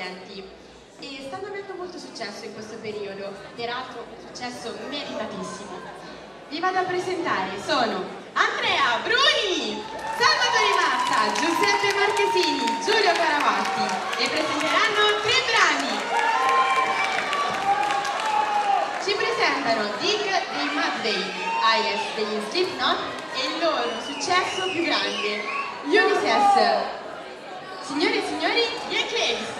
clienti e stanno avendo molto successo in questo periodo, peraltro un successo meritatissimo. Vi vado a presentare, sono Andrea Bruni, Salvatore Mazza, Giuseppe Marchesini, Giulio Caravatti e presenteranno 3 brani. Ci presentano Dig dei Mad Day, Ayes degli Slipknot e il loro successo più grande, Ulysses. Signore e signori, gli Eclipse.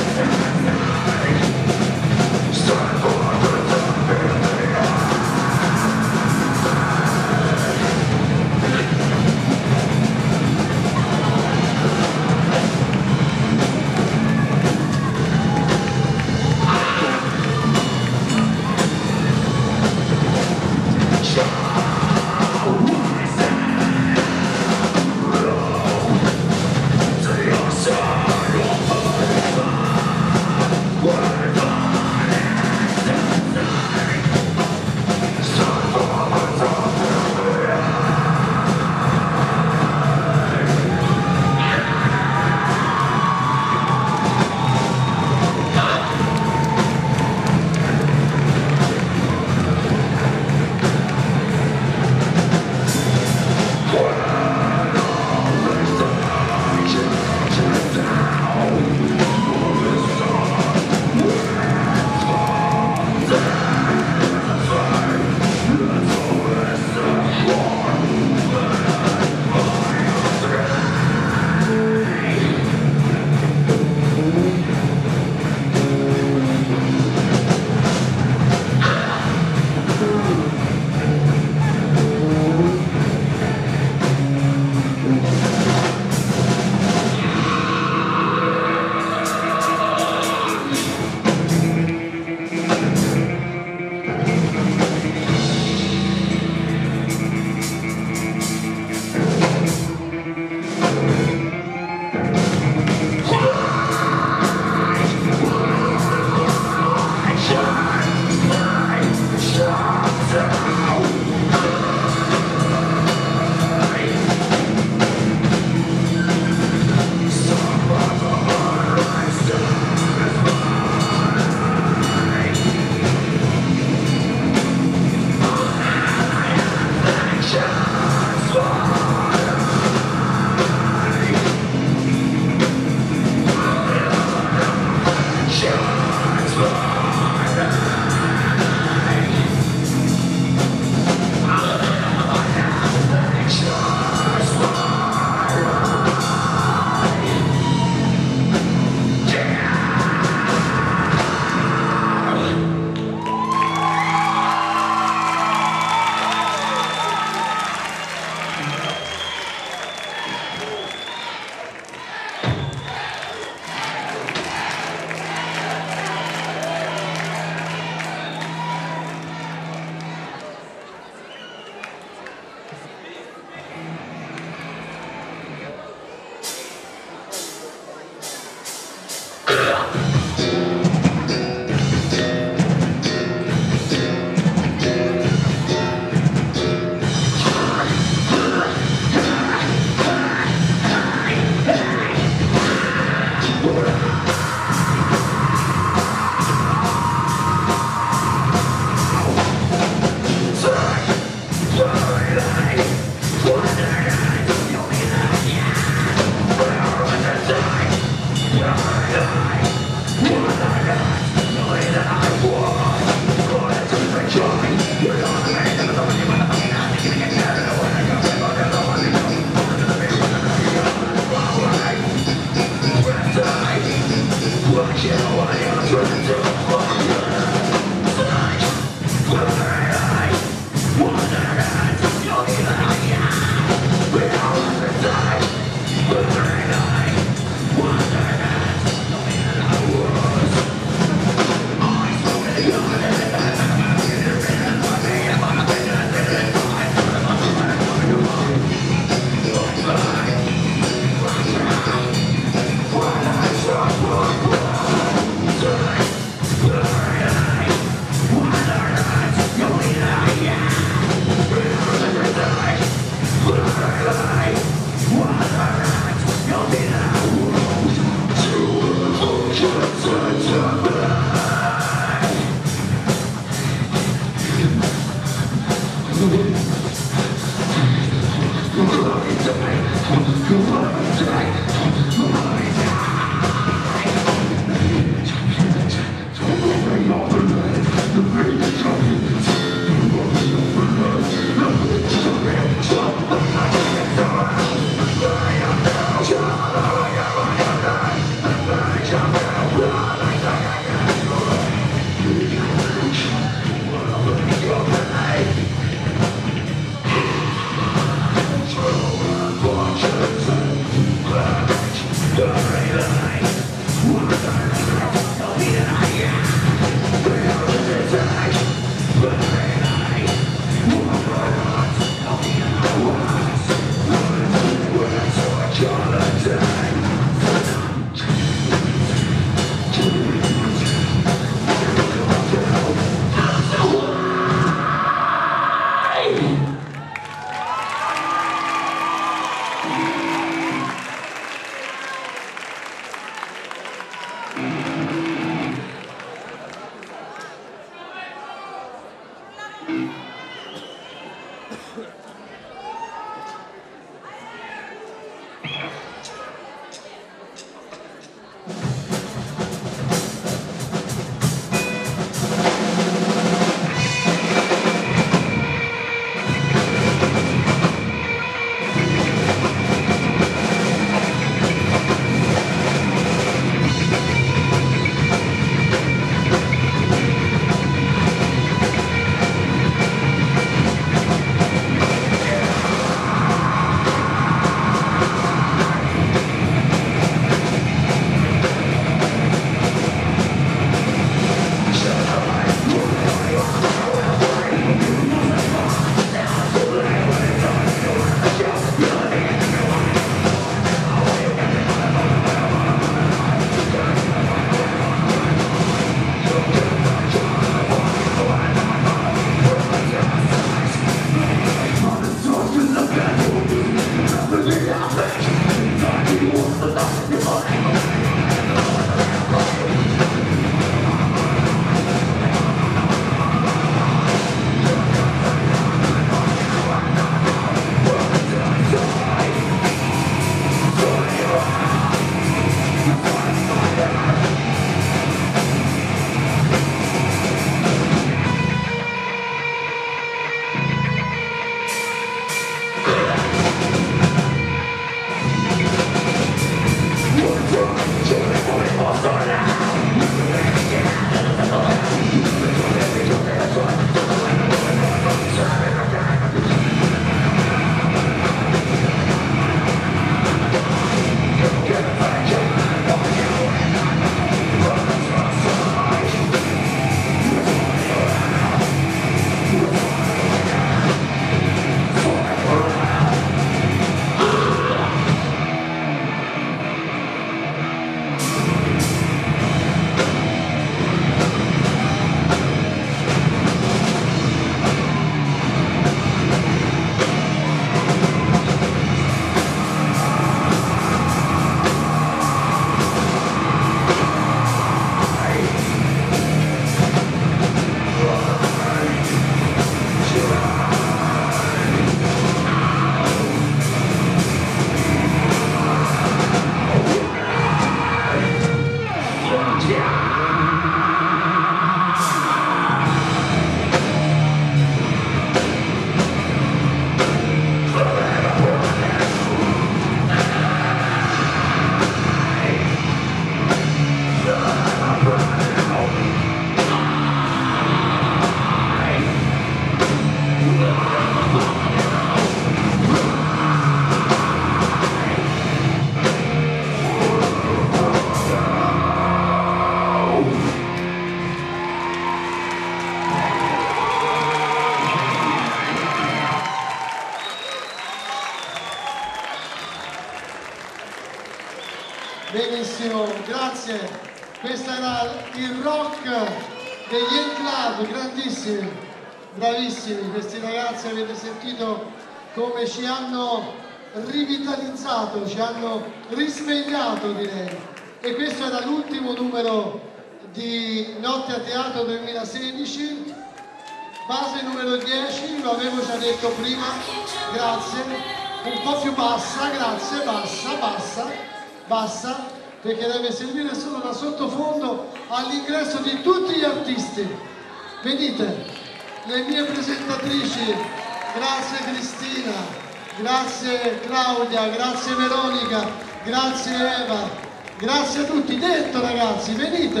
grazie. Questo era il rock degli Yen Club, grandissimi, bravissimi. Questi ragazzi, avete sentito come ci hanno rivitalizzato, ci hanno risvegliato, direi. E questo era l'ultimo numero di Notte a Teatro 2016, base numero 10, lo avevo già detto prima, grazie, un po' più bassa, grazie, bassa, perché deve servire solo da sottofondo all'ingresso di tutti gli artisti. Venite, le mie presentatrici, grazie Cristina, grazie Claudia, grazie Veronica, grazie Eva. Grazie a tutti, detto ragazzi, venite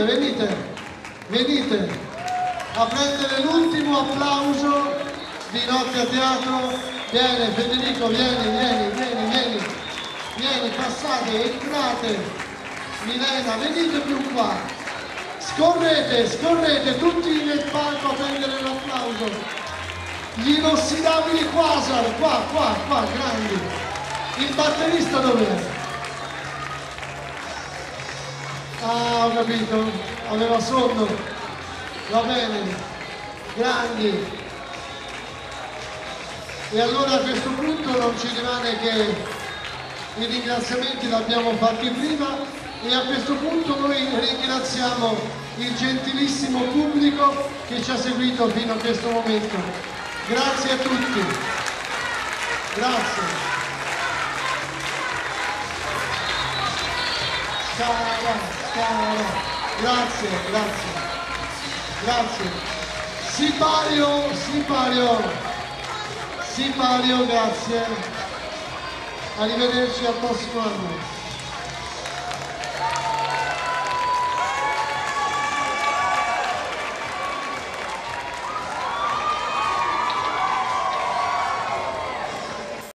a prendere l'ultimo applauso di Notte a Teatro. Vieni Federico, vieni, passate, entrate. Milena, venite più qua. Scorrete tutti nel palco a prendere l'applauso. Gli inossidabili Quasar, qua, grandi. Il batterista dov'è? Ah, ho capito, aveva sonno, va bene, grandi. E allora a questo punto non ci rimane che i ringraziamenti li abbiamo fatti prima e a questo punto noi ringraziamo il gentilissimo pubblico che ci ha seguito fino a questo momento. Grazie a tutti, grazie. Grazie. Sipario, grazie. Arrivederci al prossimo anno.